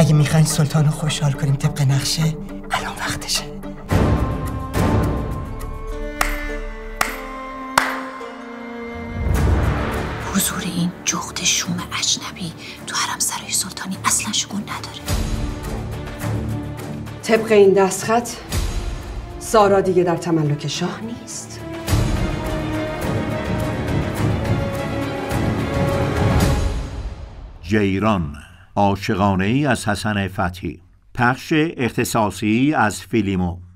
اگه میخواین سلطان رو خوشحال کنیم طبق نقشه، الان وقتشه. حضور این جغد شوم اجنبی تو حرم سرای سلطانی اصلا شگون نداره. طبق این دستخط سارا دیگه در تملک شاه نیست. جیران، عاشقانه‌ای از حسن فتحی، پخش اختصاصی از فیلیمو.